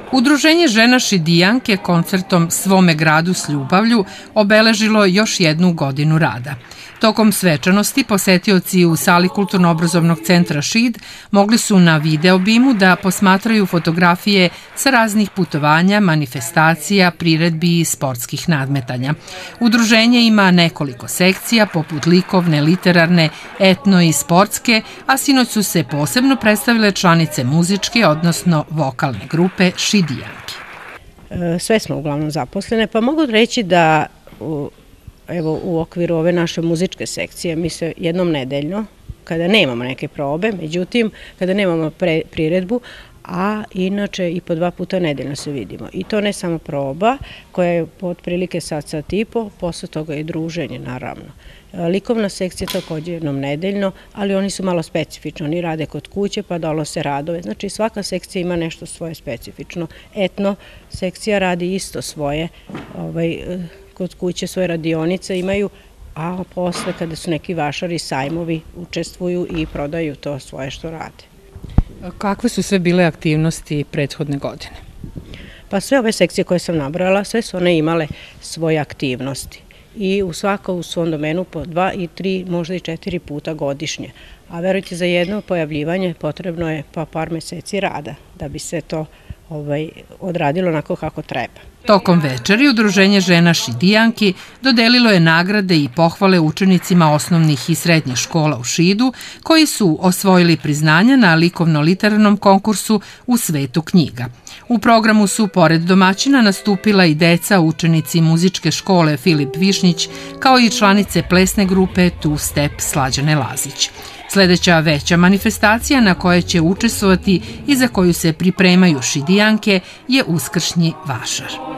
Udruženje žena Šidijanke koncertom Svome gradu s ljubavlju obeležilo još jednu godinu rada. Tokom svečanosti posetioci u sali Kulturno-obrazovnog centra Šid mogli su na video bimu da posmatraju fotografije sa raznih putovanja, manifestacija, priredbi i sportskih nadmetanja. Udruženje ima nekoliko sekcija poput likovne, literarne, etno i sportske, a sinoć su se posebno predstavile članice muzičke, odnosno vokalne grupe Šidijanke. Sve smo uglavnom zaposlene, pa mogu reći da u okviru ove naše muzičke sekcije mi se jednom nedeljno, kada nemamo neke probe, međutim, kada nemamo priredbu, a inače i po 2 puta nedeljno se vidimo. I to ne samo proba, koja je otprilike sat i po, posle toga i druženje, naravno. Likovna sekcija također jednom nedeljno, ali oni su malo specifični. Oni rade kod kuće pa donose radove. Znači svaka sekcija ima nešto svoje specifično. Etno sekcija radi isto svoje, kod kuće svoje radionice imaju, a posle kada su neki vašari, sajmovi, učestvuju i prodaju to svoje što rade. Kakve su sve bile aktivnosti prethodne godine? Pa sve ove sekcije koje sam nabrala, sve su one imale svoje aktivnosti. I svako u svom domenu po 2 i 3, možda i 4 puta godišnje. A verujte, za jedno pojavljivanje potrebno je pa par meseci rada da bi se to odradilo onako kako treba. Tokom večeri Udruženje žena Šidijanki dodelilo je nagrade i pohvale učenicima osnovnih i srednjih škola u Šidu koji su osvojili priznanja na likovno-literarnom konkursu u svetu knjiga. U programu su pored domaćina nastupila i deca učenici muzičke škole Filip Višnjić kao i članice plesne grupe Two Step Slađane Lazić. Sledeća veća manifestacija na kojoj će učestvovati i za koju se pripremaju Šidijanke je Uskršnji vašar.